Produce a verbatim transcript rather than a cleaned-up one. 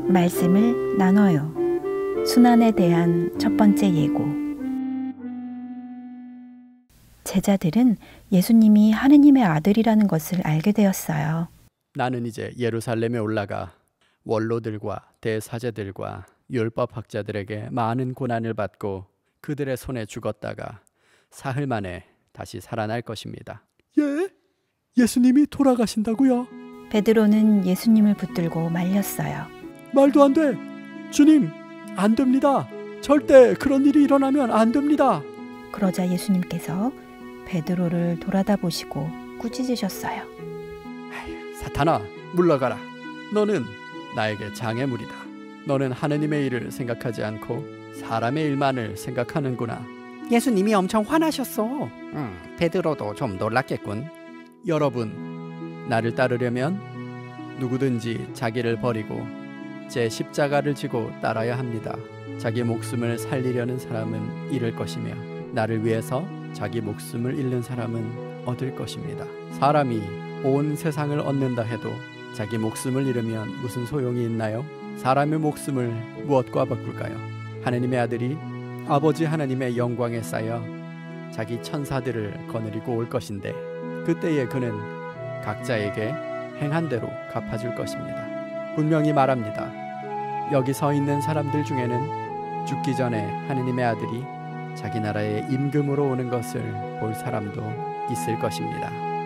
말씀을 나눠요. 순환에 대한 첫 번째 예고. 제자들은 예수님이 하느님의 아들이라는 것을 알게 되었어요. 나는 이제 예루살렘에 올라가 원로들과 대사제들과 율법학자들에게 많은 고난을 받고 그들의 손에 죽었다가 사흘 만에 다시 살아날 것입니다. 예? 예수님이 돌아가신다고요? 베드로는 예수님을 붙들고 말렸어요. 말도 안 돼. 주님, 안 됩니다. 절대 그런 일이 일어나면 안 됩니다. 그러자 예수님께서 베드로를 돌아다 보시고 꾸짖으셨어요. 사탄아, 물러가라. 너는 나에게 장애물이다. 너는 하느님의 일을 생각하지 않고 사람의 일만을 생각하는구나. 예수님이 엄청 화나셨어. 음, 베드로도 좀 놀랐겠군. 여러분, 나를 따르려면 누구든지 자기를 버리고 제 십자가를 지고 따라야 합니다. 자기 목숨을 살리려는 사람은 잃을 것이며 나를 위해서 자기 목숨을 잃는 사람은 얻을 것입니다. 사람이 온 세상을 얻는다 해도 자기 목숨을 잃으면 무슨 소용이 있나요? 사람의 목숨을 무엇과 바꿀까요? 하느님의 아들이 아버지 하나님의 영광에 쌓여 자기 천사들을 거느리고 올 것인데 그때에 그는 각자에게 행한 대로 갚아줄 것입니다. 분명히 말합니다. 여기 서 있는 사람들 중에는 죽기 전에 하느님의 아들이 자기 나라의 임금으로 오는 것을 볼 사람도 있을 것입니다.